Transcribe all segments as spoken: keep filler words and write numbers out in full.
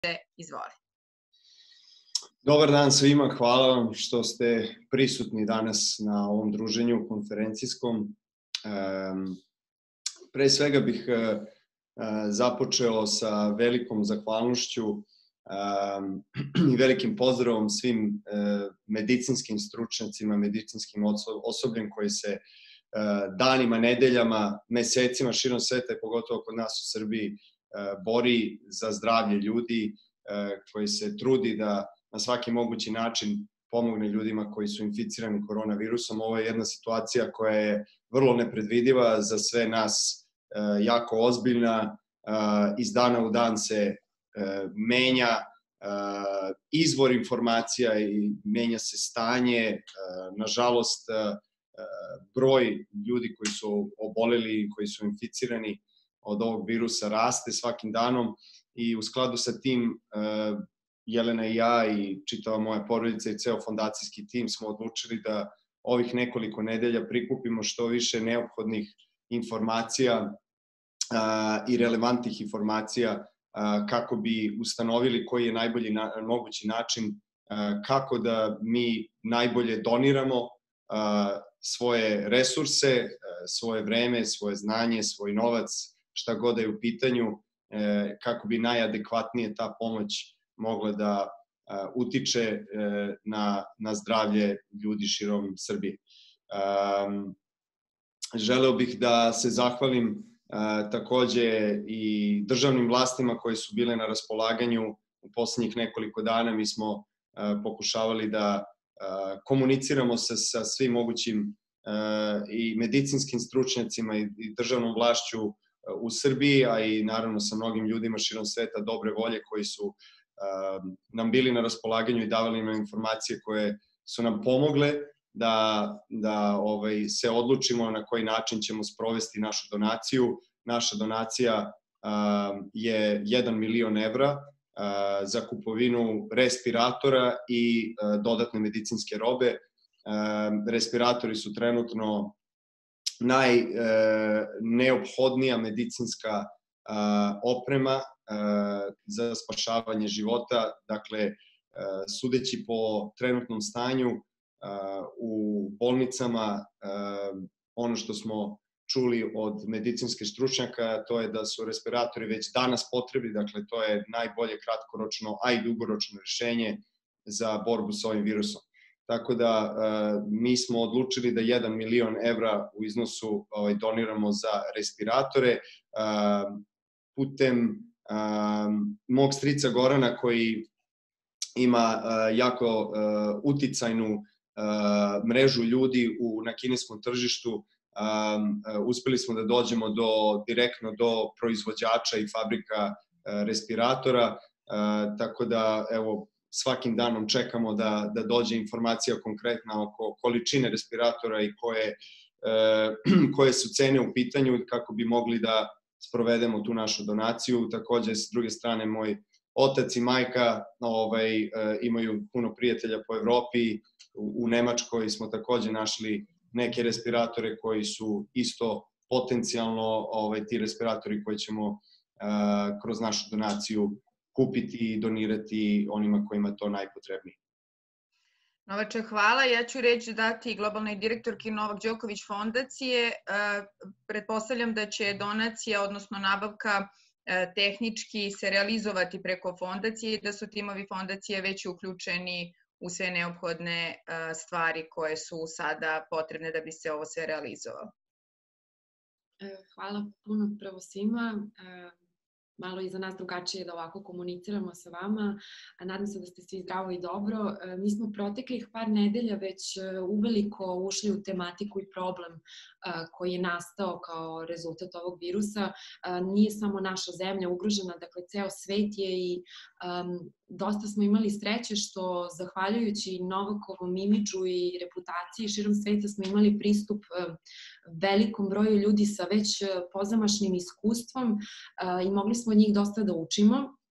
izvoli. Dobar dan svima, hvala vam što ste prisutni danas na ovom druženju konferencijskom. Pre svega bih započeo sa velikom zahvalnošću i velikim pozdravom svim medicinskim stručnjacima, medicinskim osobljem koji se danima, nedeljama, mesecima širom sveta i pogotovo kod nas u Srbiji bori za zdravlje ljudi, koji se trudi da na svaki mogući način pomogne ljudima koji su inficirani koronavirusom. Ovo je jedna situacija koja je vrlo nepredvidiva, za sve nas jako ozbiljna. Iz dana u dan se menja izvor informacija i menja se stanje. Nažalost, broj ljudi koji su oboleli i koji su inficirani od ovog virusa raste svakim danom i u skladu sa tim Jelena i ja i čitava moja porodica i ceo fondacijski tim smo odlučili da ovih nekoliko nedelja prikupimo što više neophodnih informacija i relevantnih informacija kako bi ustanovili koji je najbolji mogući način kako da mi najbolje doniramo svoje resurse, svoje vreme, svoje znanje, svoj novac, šta god da je u pitanju, kako bi najadekvatnije ta pomoć mogla da utiče na, na zdravlje ljudi širom Srbije. Želeo bih da se zahvalim takođe i državnim vlastima koje su bile na raspolaganju u poslednjih nekoliko dana. Mi smo pokušavali da komuniciramo sa, sa svim mogućim i medicinskim stručnjacima i državnom vlašću u Srbiji, a i naravno sa mnogim ljudima širom sveta dobre volje koji su nam bili na raspolaganju i davali nam informacije koje su nam pomogle da, da ovaj, se odlučimo na koji način ćemo sprovesti našu donaciju. Naša donacija je jedan milion evra za kupovinu respiratora i dodatne medicinske robe. Respiratori su trenutno najneophodnija medicinska oprema za spašavanje života. Dakle, sudeći po trenutnom stanju u bolnicama, ono što smo čuli od medicinske stručnjaka, to je da su respiratori već danas potrebni, dakle to je najbolje kratkoročno, a i dugoročno rešenje za borbu sa ovim virusom. Tako da mi smo odlučili da jedan milion evra u iznosu doniramo za respiratore putem mog strica Gorana koji ima jako uticajnu mrežu ljudi na kineskom tržištu. Uspeli smo da dođemo do, direktno do proizvođača i fabrika respiratora, tako da evo svakim danom čekamo da, da dođe informacija konkretna oko količine respiratora i koje, koje su cene u pitanju kako bi mogli da sprovedemo tu našu donaciju. Takođe, s druge strane, moj otac i majka ovaj, imaju puno prijatelja po Evropi. U Nemačkoj smo takođe našli neke respiratore koji su isto potencijalno ovaj, ti respiratori koje ćemo uh, kroz našu donaciju kupiti i donirati onima kojima to najpotrebnije. Novače, hvala. Ja ću reč dati globalnoj direktorki Novak Đoković fondacije. Pretpostavljam da će donacija, odnosno nabavka tehnički se realizovati preko fondacije i da su timovi fondacije već uključeni u sve neophodne stvari koje su sada potrebne da bi se ovo sve realizovalo. Hvala puno prvo svima. Malo i za nas drugačije da ovako komuniciramo sa vama. Nadam se da ste svi zdravo i dobro. Mi smo proteklih par nedelja već uveliko ušli u tematiku i problem koji je nastao kao rezultat ovog virusa. Nije samo naša zemlja ugrožena, dakle ceo svet je i dosta smo imali sreće što zahvaljujući Novakovom imidžu i reputaciji širom sveta smo imali pristup velikom broju ljudi sa već pozamašnim iskustvom i mogli smo od njih dosta da učimo.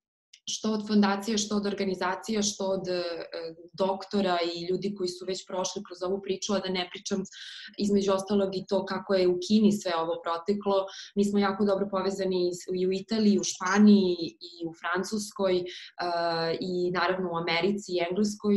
što od fondacija, što od organizacija, što od doktora i ljudi koji su već prošli kroz ovu priču, a da ne pričam između ostalog i to kako je u Kini sve ovo proteklo. Mi smo jako dobro povezani i u Italiji, u Španiji, i u Francuskoj, i naravno u Americi i Engleskoj.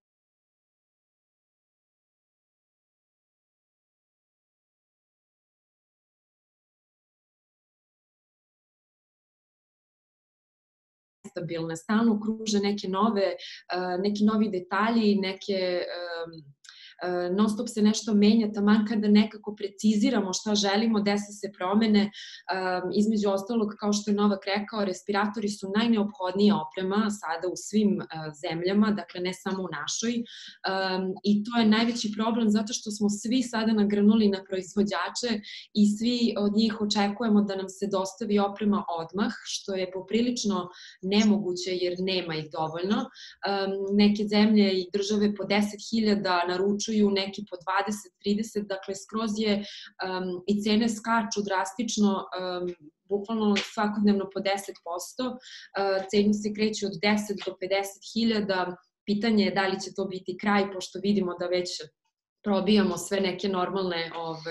Stabilne, stalno kruže neke nove, neki novi detalji, neke non stop se nešto menja, taman kada nekako preciziramo šta želimo, desi se promene. Između ostalog, kao što je Novak rekao, respiratori su najneophodnija oprema sada u svim zemljama, dakle ne samo u našoj. I to je najveći problem zato što smo svi sada nagranuli na proizvođače i svi od njih očekujemo da nam se dostavi oprema odmah, što je poprilično nemoguće jer nema ih dovoljno. Neke zemlje i države po deset hiljada naručuju, neki po dvadeset do trideset, dakle skroz je i cene skaču drastično, bukvalno svakodnevno po deset posto, cene se kreću od deset do pedeset hiljada, pitanje je da li će to biti kraj, pošto vidimo da već probijamo sve neke normalne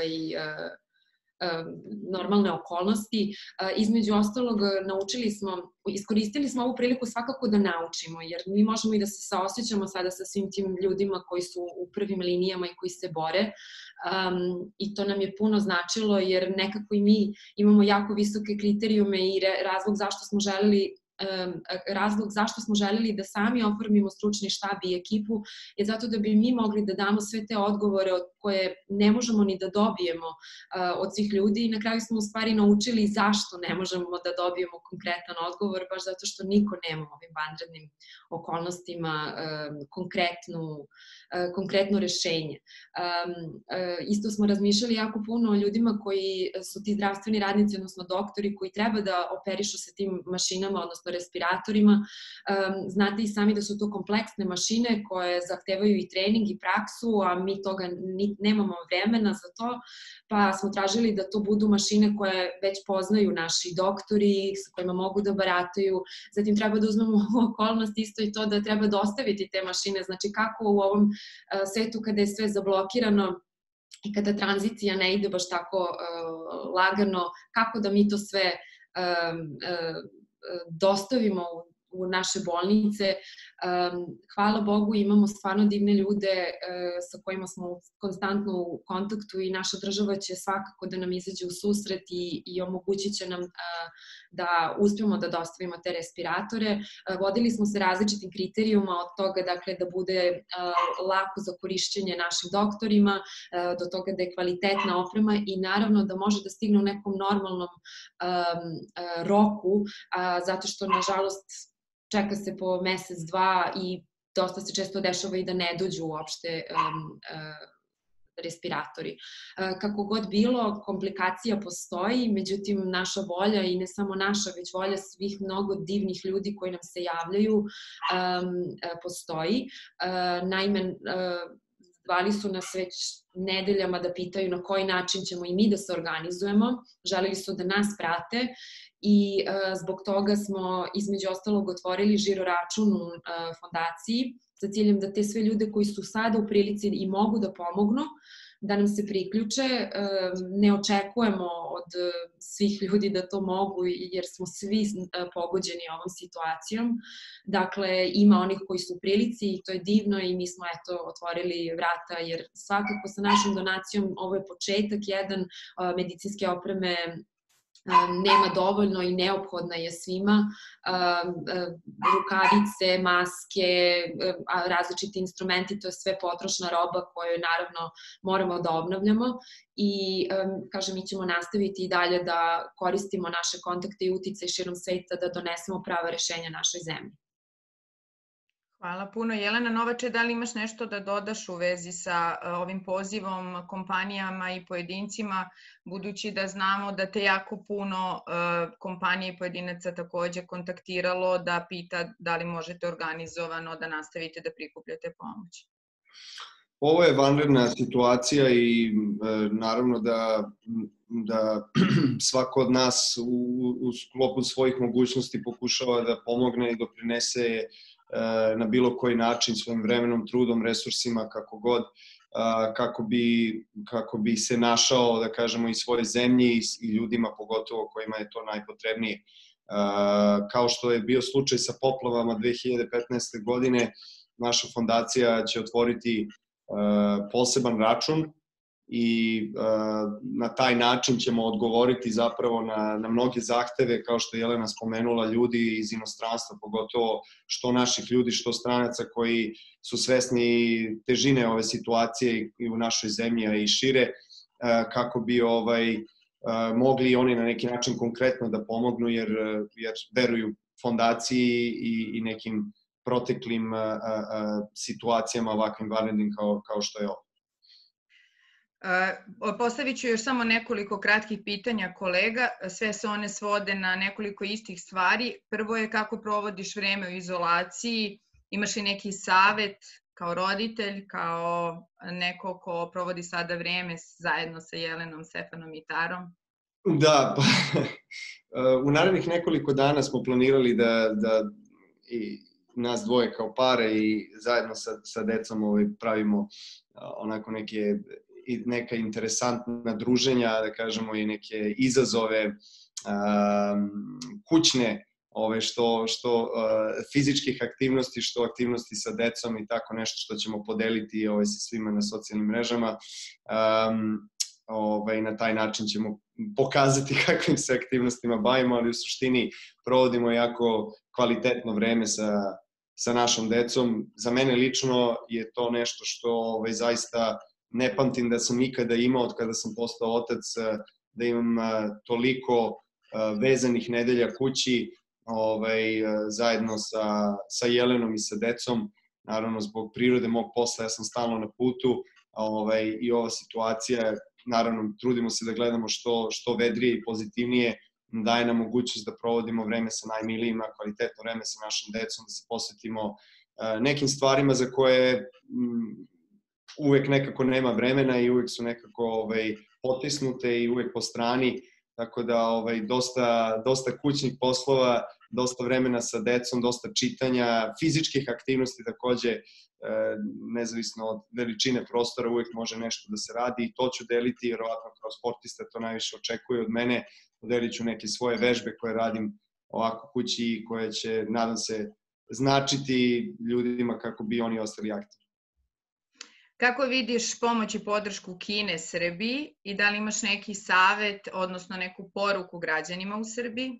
normalne okolnosti. Između ostalog, naučili smo, iskoristili smo ovu priliku svakako da naučimo, jer mi možemo i da se saosjećamo sada sa svim tim ljudima koji su u prvim linijama i koji se bore, i to nam je puno značilo, jer nekako i mi imamo jako visoke kriterijume i razlog zašto smo želeli razlog zašto smo želeli da sami oformimo stručni štab i ekipu je zato da bi mi mogli da damo sve te odgovore koje ne možemo ni da dobijemo od svih ljudi i na kraju smo u stvari naučili zašto ne možemo da dobijemo konkretan odgovor, baš zato što niko nema u ovim vanrednim okolnostima konkretno rešenje. Isto smo razmišljali jako puno o ljudima koji su ti zdravstveni radnici, odnosno doktori koji treba da operišu sa tim mašinama, odnosno respiratorima. Znate i sami da su to kompleksne mašine koje zahtevaju i trening i praksu, a mi toga nemamo vremena za to, pa smo tražili da to budu mašine koje već poznaju naši doktori, sa kojima mogu da barataju. Zatim treba da uzmemo u okolnost isto i to da treba dostaviti te mašine, znači kako u ovom svetu kada je sve zablokirano i kada tranzicija ne ide baš tako lagano, kako da mi to sve dostavimo u naše bolnice. Hvala Bogu, imamo stvarno divne ljude sa kojima smo konstantno u kontaktu i naša država će svakako da nam izađe u susret i omogućit će nam da uspemo da dostavimo te respiratore. Vodili smo se različitim kriterijuma od toga da bude lako za korišćenje našim doktorima, do toga da je kvalitetna oprema i naravno da može da stigne u nekom normalnom roku, zato što nažalost čeka se po mesec, dva i dosta se često dešava i da ne dođu uopšte respiratori. Kako god bilo, komplikacija postoji, međutim naša volja i ne samo naša, već volja svih mnogo divnih ljudi koji nam se javljaju postoji. Naime, zvali su nas već nedeljama da pitaju na koji način ćemo i mi da se organizujemo, želeli su da nas prate i zbog toga smo između ostalog otvorili žiro račun u fondaciji sa ciljem da te sve ljude koji su sada u prilici i mogu da pomognu, da nam se priključe. Ne očekujemo od svih ljudi da to mogu jer smo svi pogođeni ovom situacijom. Dakle, ima onih koji su u prilici i to je divno i mi smo eto otvorili vrata jer svakako sa našom donacijom ovo je početak jedan, medicinske opreme nema dovoljno i neophodna je svima, rukavice, maske, različiti instrumenti, to je sve potrošna roba koju naravno moramo da obnavljamo i kažem mi ćemo nastaviti i dalje da koristimo naše kontakte i uticaj širom sveta da donesemo prava rešenja našoj zemlji. Hvala puno. Jelena Novače, da li imaš nešto da dodaš u vezi sa ovim pozivom kompanijama i pojedincima, budući da znamo da te jako puno kompanije i pojedinaca takođe kontaktiralo da pita da li možete organizovano da nastavite da prikupljate pomoć? Ovo je vanredna situacija i naravno da da svako od nas u, u sklopu svojih mogućnosti pokušava da pomogne i doprinese na bilo koji način svojim vremenom, trudom, resursima, kako god, kako bi, kako bi se našao, da kažemo, i svojoj zemlji i ljudima pogotovo kojima je to najpotrebnije. Kao što je bio slučaj sa poplavama dve hiljade petnaeste. godine, naša fondacija će otvoriti poseban račun i na taj način ćemo odgovoriti zapravo na, na mnoge zahteve, kao što je Jelena spomenula, ljudi iz inostranstva, pogotovo što naših ljudi, što stranaca koji su svesni težine ove situacije i u našoj zemlji, a i šire, kako bi ovaj, mogli oni na neki način konkretno da pomognu, jer, jer veruju fondaciji i, i nekim proteklim a, a, situacijama ovakvim vanrednim kao, kao što je ovo. Postavit ću još samo nekoliko kratkih pitanja kolega, sve se one svode na nekoliko istih stvari. Prvo je kako provodiš vreme u izolaciji, imaš li neki savet kao roditelj, kao neko ko provodi sada vreme zajedno sa Jelenom, Stefanom i Tarom? Da, pa u narednih nekoliko dana smo planirali da, da i nas dvoje kao pare i zajedno sa, sa decom ovaj, pravimo onako neke i neka interesantna druženja, da kažemo, i neke izazove um, kućne, ove, što, što uh, fizičkih aktivnosti, što aktivnosti sa decom i tako nešto što ćemo podeliti ove, sa svima na socijalnim mrežama. Um, ove, na taj način ćemo pokazati kakvim se aktivnostima bavimo, ali u suštini provodimo jako kvalitetno vreme sa, sa našom decom. Za mene lično je to nešto što ove, zaista ne pamtim da sam ikada imao od kada sam postao otac, da imam toliko vezanih nedelja kući ovaj, zajedno sa, sa Jelenom i sa decom. Naravno, zbog prirode mog posla ja sam stalno na putu ovaj, i ova situacija, naravno, trudimo se da gledamo što, što vedrije i pozitivnije, daje nam mogućnost da provodimo vreme sa najmilijima, kvalitetno vreme sa našom decom, da se posvetimo nekim stvarima za koje uvek nekako nema vremena i uvek su nekako ovaj, potisnute i uvek po strani, tako da ovaj, dosta, dosta kućnih poslova, dosta vremena sa decom, dosta čitanja, fizičkih aktivnosti takođe, e, nezavisno od veličine prostora, uvek može nešto da se radi i to ću deliti, vjerovatno kao sportista to najviše očekuje od mene, podelit ću neke svoje vežbe koje radim ovako kući i koje će, nadam se, značiti ljudima kako bi oni ostali aktivni. Kako vidiš pomoć i podršku Kine Srbiji i da li imaš neki savet, odnosno neku poruku građanima u Srbiji?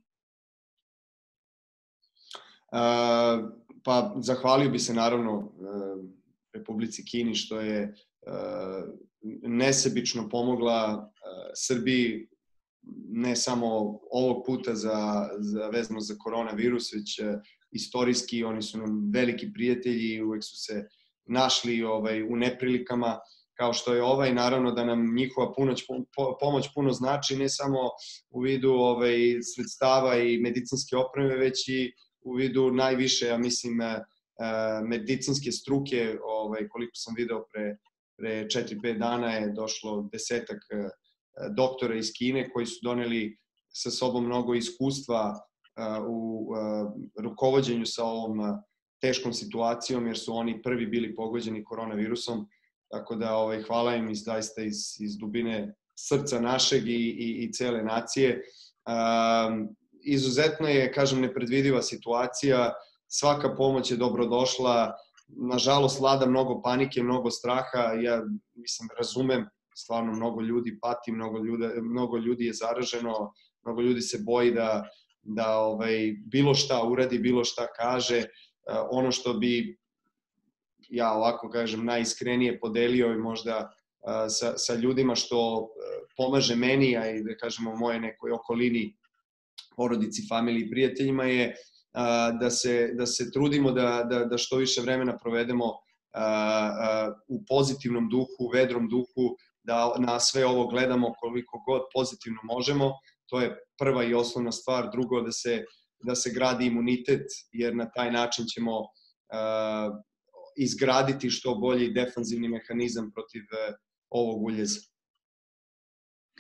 Uh, pa zahvalio bi se naravno uh, Republici Kini što je uh, nesebično pomogla uh, Srbiji ne samo ovog puta za, za vezano za koronavirus, već uh, istorijski oni su nam veliki prijatelji i uvek su se našli ovaj, u neprilikama kao što je ovaj, naravno da nam njihova punoć, po, pomoć puno znači, ne samo u vidu ovaj, sredstava i medicinske opreme, već i u vidu najviše, ja mislim, medicinske struke, ovaj, koliko sam video pre, pre četiri pet dana je došlo desetak doktora iz Kine koji su doneli sa sobom mnogo iskustva u rukovođenju sa ovom teškom situacijom, jer su oni prvi bili pogođeni koronavirusom, tako da ovaj, hvala im iz, zaista iz, iz dubine srca našeg i, i, i cele nacije. Um, izuzetno je, kažem, nepredvidiva situacija, svaka pomoć je dobrodošla, nažalost vlada mnogo panike, mnogo straha, ja mislim, razumem, stvarno mnogo ljudi pati, mnogo ljudi, mnogo ljudi je zaraženo, mnogo ljudi se boji da, da ovaj, bilo šta uradi, bilo šta kaže. Ono što bi ja ovako kažem najiskrenije podelio i možda sa, sa ljudima što pomaže meni, a i da kažemo moje nekoj okolini, porodici, familiji, prijateljima je da se, da se trudimo da, da, da što više vremena provedemo u pozitivnom duhu, u vedrom duhu, da na sve ovo gledamo koliko god pozitivno možemo. To je prva i osnovna stvar. Drugo, da se da se gradi imunitet, jer na taj način ćemo uh, izgraditi što bolji defanzivni mehanizam protiv uh, ovog uljeza.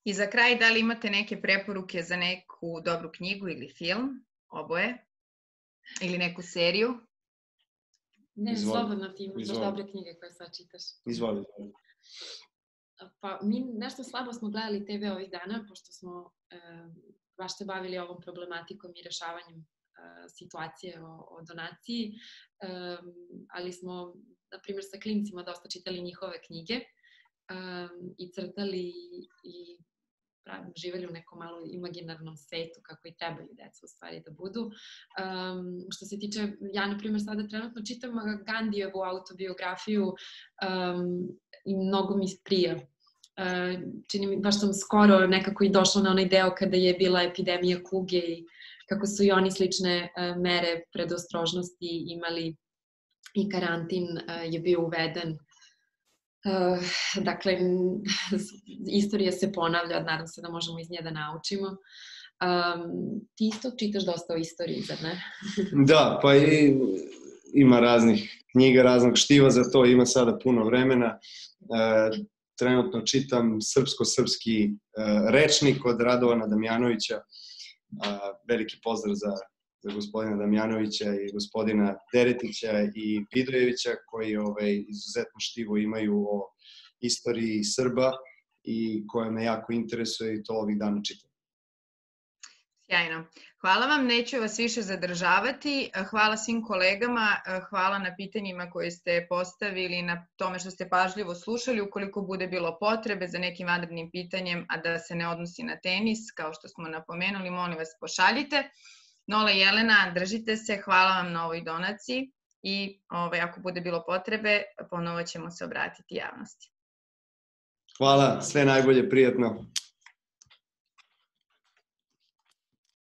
I za kraj, da li imate neke preporuke za neku dobru knjigu ili film, oboje, ili neku seriju? Ne, slobodno ti imaš baš dobre knjige koje sad čitaš. Izvoli. Pa mi nešto slabo smo gledali te ve ovih dana, pošto smo baš se bavili ovom problematikom i rešavanjem situacije o donaciji, ali smo, na primjer, sa klincima dosta čitali njihove knjige i crtali i živeli u nekom malo imaginarnom svetu kako i trebaju deca u stvari da budu. Što se tiče, ja na primjer sada trenutno čitam Gandijevu autobiografiju i mnogo mi prija. Čini mi, baš sam skoro nekako i došla na onaj deo kada je bila epidemija kuge i kako su i oni slične mere predostrožnosti imali i karantin je bio uveden. Dakle, istorija se ponavlja, nadam se da možemo iz nje da naučimo. Ti isto čitaš dosta o istoriji, zar ne? Da, pa i ima raznih knjiga, raznog štiva za to, ima sada puno vremena. Trenutno čitam srpsko-srpski rečnik od Radovana Damjanovića. Veliki pozdrav za gospodina Damjanovića i gospodina Deretića i Vidojevića koji izuzetno štivo imaju o istoriji Srba i koje me jako interesuje i to ovih dana čitam. Sjajno. Hvala vam, neću vas više zadržavati. Hvala svim kolegama, hvala na pitanjima koje ste postavili, na tome što ste pažljivo slušali. Ukoliko bude bilo potrebe za nekim vanrednim pitanjem, a da se ne odnosi na tenis, kao što smo napomenuli, molim vas pošaljite. Nola i Jelena, držite se, hvala vam na ovoj donaciji i ako bude bilo potrebe, ponovo ćemo se obratiti javnosti. Hvala, sve najbolje, prijatno.